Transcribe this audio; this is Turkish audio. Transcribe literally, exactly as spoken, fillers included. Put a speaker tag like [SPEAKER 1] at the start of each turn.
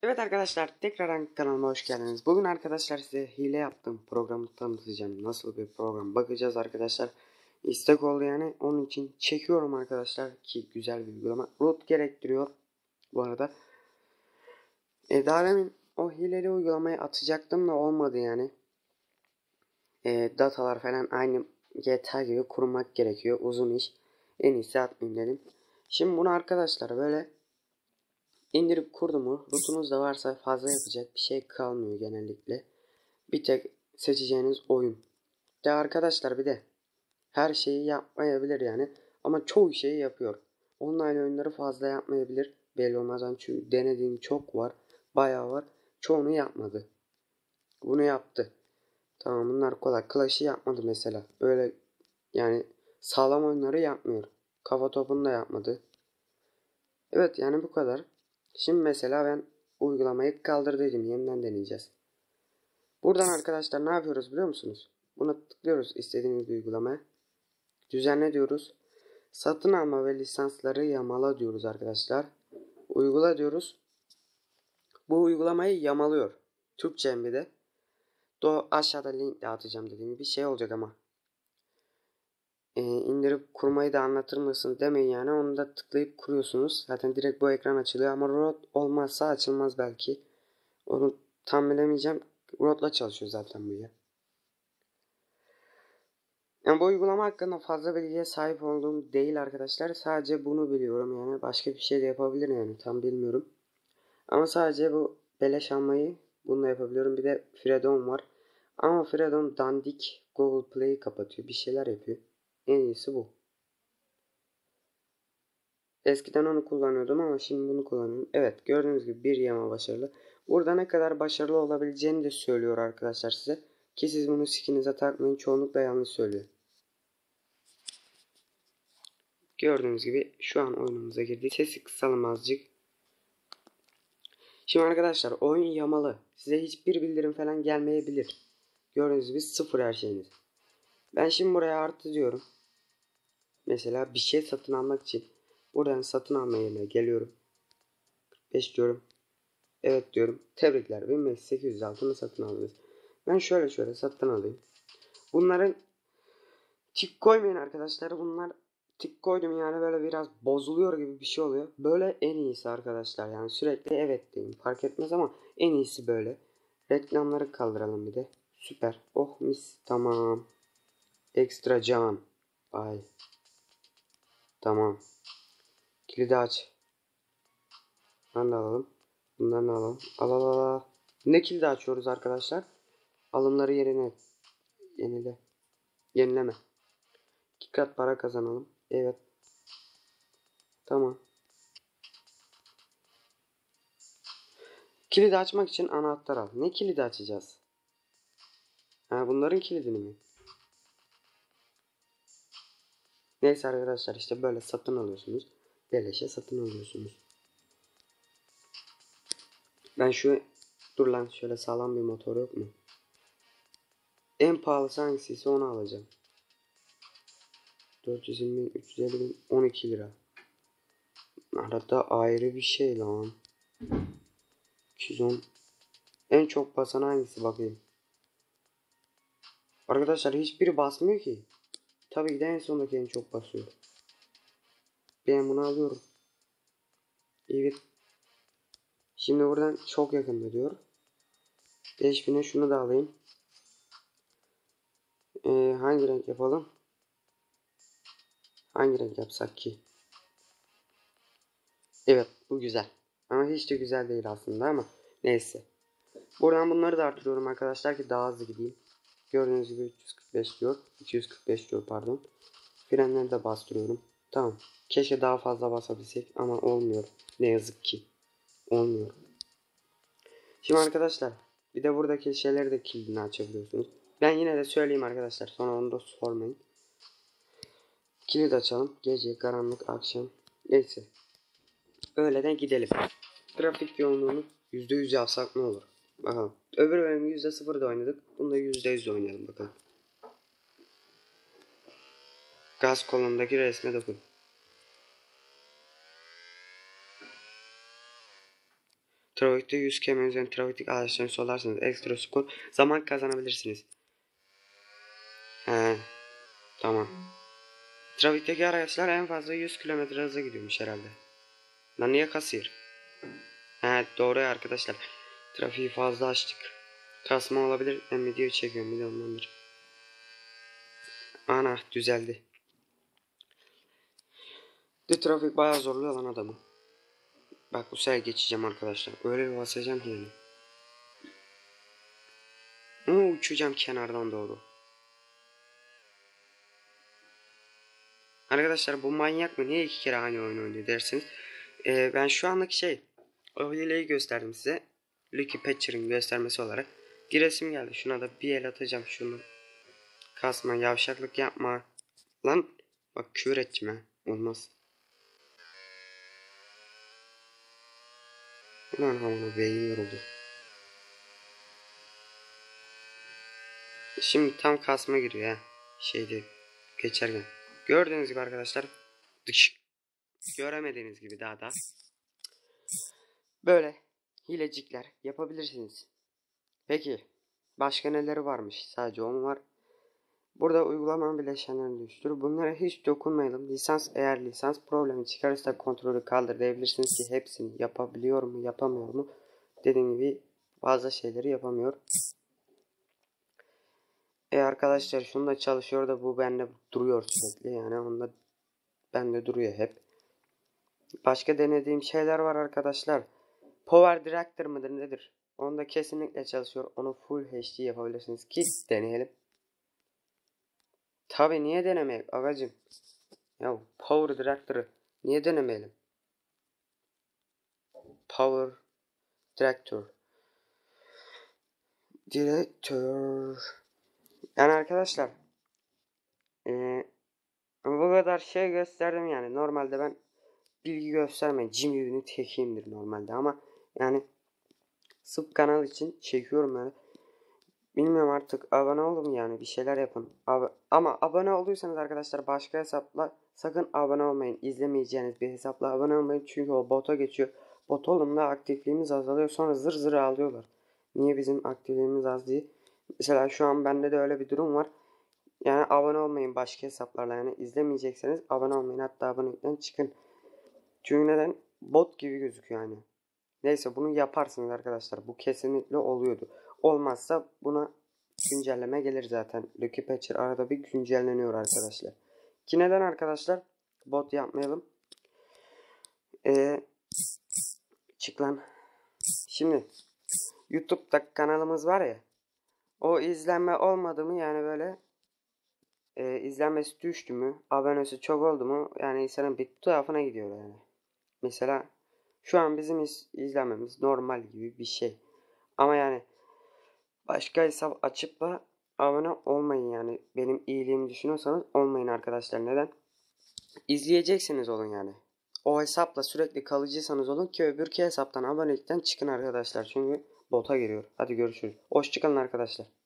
[SPEAKER 1] Evet arkadaşlar, tekrardan kanalıma hoş geldiniz. Bugün arkadaşlar size hile yaptığım programı tanıtacağım. Nasıl bir program bakacağız arkadaşlar. İstek oldu yani, onun için çekiyorum arkadaşlar ki güzel bir uygulama. Root gerektiriyor bu arada. E, daha demin o hileli uygulamayı atacaktım da olmadı yani. E, datalar falan aynı G T A gibi kurmak gerekiyor. Uzun iş. En iyisi atmayayım dedim. Şimdi bunu arkadaşlar böyle İndirip kurdu mu, root'unuz da varsa fazla yapacak bir şey kalmıyor genellikle. Bir tek seçeceğiniz oyun. De arkadaşlar bir de her şeyi yapmayabilir yani. Ama çoğu şeyi yapıyor. Online oyunları fazla yapmayabilir. Belli olmaz çünkü denediğim çok var. Bayağı var. Çoğunu yapmadı. Bunu yaptı. Tamam, bunlar kolay. Clash'ı yapmadı mesela. Öyle yani sağlam oyunları yapmıyor. Kafa topunu da yapmadı. Evet yani bu kadar. Şimdi mesela ben uygulamayı kaldır dedim. Yeniden deneyeceğiz. Buradan arkadaşlar ne yapıyoruz biliyor musunuz? Buna tıklıyoruz istediğiniz bir uygulamaya. Düzenle diyoruz. Satın alma ve lisansları yamala diyoruz arkadaşlar. Uygula diyoruz. Bu uygulamayı yamalıyor. Türkçe bir de. Do aşağıda link de atacağım dediğim bir şey olacak ama. Ee, indirip kurmayı da anlatır mısın demeyin yani. Onu da tıklayıp kuruyorsunuz. Zaten direkt bu ekran açılıyor ama root olmazsa açılmaz belki. Onu tam bilemeyeceğim. Root'la çalışıyor zaten bu ya. Yani bu uygulama hakkında fazla bilgiye sahip olduğum değil arkadaşlar. Sadece bunu biliyorum yani. Başka bir şey de yapabilirim yani. Tam bilmiyorum. Ama sadece bu beleş almayı bununla yapabiliyorum. Bir de Fredon var. Ama Fredon dandik, Google Play'i kapatıyor. Bir şeyler yapıyor. En iyisi bu. Eskiden onu kullanıyordum ama şimdi bunu kullanıyorum. Evet, gördüğünüz gibi bir yama başarılı. Burada ne kadar başarılı olabileceğini de söylüyor arkadaşlar size. Ki siz bunu skinize takmayın. Çoğunlukla yanlış söylüyor. Gördüğünüz gibi şu an oyunumuza girdi. Sesi kısalım azıcık. Şimdi arkadaşlar oyun yamalı. Size hiçbir bildirim falan gelmeyebilir. Gördüğünüz gibi sıfır her şeyiniz. Ben şimdi buraya artı diyorum. Mesela bir şey satın almak için buradan satın alma yerine geliyorum. kırk beş diyorum. Evet diyorum. Tebrikler. bin beş yüz sekiz yüz altını satın aldınız. Ben şöyle şöyle satın alayım. Bunların tik koymayın arkadaşlar. Bunlar tik koydum yani böyle biraz bozuluyor gibi bir şey oluyor. Böyle en iyisi arkadaşlar. Yani sürekli evet deyin. Fark etmez ama en iyisi böyle. Reklamları kaldıralım bir de. Süper. Oh mis. Tamam. Ekstra can. Ay. Tamam. Kilidi aç. Bundan da alalım. Bundan da alalım. Al al al. Ne kilidi açıyoruz arkadaşlar? Alımları yerine yenile. Yenileme. İki kat para kazanalım. Evet. Tamam. Kilidi açmak için anahtar al. Ne kilidi açacağız? Ha, bunların kilidini mi? Neyse arkadaşlar işte böyle satın alıyorsunuz. Beleşe satın alıyorsunuz. Ben şu dur lan şöyle sağlam bir motor yok mu? En pahalısı hangisiyse onu alacağım. dört yüz yirmi bin, üç yüz elli bin, on iki lira. Arada ayrı bir şey lan. iki yüz on. En çok basan hangisi bakayım. Arkadaşlar hiçbiri basmıyor ki. Tabii ki de en sondaki en çok basıyor. Ben bunu alıyorum. Evet. Şimdi buradan çok yakında diyor. beş bine şunu da alayım. Ee, hangi renk yapalım? Hangi renk yapsak ki? Evet bu güzel. Ama hiç de güzel değil aslında ama neyse. Buradan bunları da artırıyorum arkadaşlar ki daha hızlı gideyim. Gördüğünüz gibi üç yüz kırk beş diyor. iki yüz kırk beş diyor pardon. Frenleri de bastırıyorum. Tamam. Keşke daha fazla basabilsek ama olmuyor. Ne yazık ki. Olmuyor. Şimdi arkadaşlar bir de buradaki şeyleri de kilidini açabiliyorsunuz. Ben yine de söyleyeyim arkadaşlar. Sonra onu da sormayın. Kilit açalım. Gece, karanlık, akşam. Neyse. Öğleden gidelim. Trafik yoğunluğunu yüzde yüz yapsak ne olur? Bakalım. Öbür bölümü yüzde sıfırda oynadık. Bunda yüzde yüz oynayalım bakalım. Gaz kolundaki resme dokun. Trafikte yüz kilometre üzerinde trafik araçlarını solarsanız ekstra skor zaman kazanabilirsiniz. He, tamam. Trafikteki araçlar en fazla yüz kilometre hızla gidiyormuş herhalde. Lan niye kasıyor? He, doğru ya arkadaşlar. Trafiği fazla açtık. Kasma olabilir. Ben video çekiyorum bir de ondandır. Ana düzeldi. De trafik bayağı zorluyor lan adamı. Bak bu sefer geçeceğim arkadaşlar. Öyle bir basacağım ki yani. Ama uçacağım kenardan doğru. Arkadaşlar bu manyak mı? Niye iki kere aynı oyun oynuyor dersiniz. Ee, ben şu anlık şey o hileyi gösterdim size. Lucky Patcher'ın göstermesi olarak. Giresim geldi. Şuna da bir el atacağım şunu. Kasma, yavşaklık yapma. Lan bak küfür edeceğim ha. Olmaz. Ulan hamana beynim yoruldu. Şimdi tam kasma giriyor ha. Şeyde geçerken. Gördüğünüz gibi arkadaşlar. Dış. Göremediğiniz gibi daha da. Böyle hilecikler yapabilirsiniz. Peki başka neleri varmış? Sadece o mu var? Burada uygulamanın bileşenlerini düştür. Bunlara hiç dokunmayalım. Lisans eğer lisans problemi çıkarırsa kontrolü kaldır diyebilirsiniz ki hepsini yapabiliyor mu yapamıyor mu? Dediğim gibi bazı şeyleri yapamıyor. E arkadaşlar şunu da çalışıyor da bu bende duruyor sürekli yani onda bende duruyor hep. Başka denediğim şeyler var arkadaşlar. Power Director mıdır nedir? Onda kesinlikle çalışıyor. Onu full H D yapabilirsiniz ki deneyelim. Tabi niye denemeyelim agacım? Ya Power Director'ı niye denemeyelim? Power Director. Director. Yani arkadaşlar ee, bu kadar şey gösterdim yani. Normalde ben bilgi göstermeyin. Jim Yun'un tekiyimdir normalde ama yani sırf kanal için çekiyorum yani. Bilmiyorum artık abone olun yani bir şeyler yapın. Ab ama abone olduysanız arkadaşlar başka hesapla sakın abone olmayın. İzlemeyeceğiniz bir hesapla abone olmayın. Çünkü o bota geçiyor. Bot olumda aktifliğimiz azalıyor. Sonra zır zır ağlıyorlar. Niye bizim aktifliğimiz az değil? Mesela şu an bende de öyle bir durum var. Yani abone olmayın başka hesaplarla. Yani izlemeyecekseniz abone olmayın. Hatta abonelikten çıkın. Çünkü neden? Bot gibi gözüküyor yani. Neyse bunu yaparsınız arkadaşlar. Bu kesinlikle oluyordu. Olmazsa buna güncelleme gelir zaten. Lucky Patcher arada bir güncelleniyor arkadaşlar. Ki neden arkadaşlar? Bot yapmayalım. Ee, çık lan. Şimdi YouTube'da kanalımız var ya. O izlenme olmadı mı yani böyle e, izlenmesi düştü mü? Abonesi çok oldu mu? Yani insanın bir tuhafına gidiyor yani. Mesela şu an bizim iz, izlenmemiz normal gibi bir şey. Ama yani başka hesap açıp da abone olmayın yani. Benim iyiliğimi düşünüyorsanız olmayın arkadaşlar. Neden? İzleyeceksiniz olun yani. O hesapla sürekli kalıcıysanız olun ki öbürki hesaptan abonelikten çıkın arkadaşlar. Çünkü bota giriyor. Hadi görüşürüz. Hoşçakalın arkadaşlar.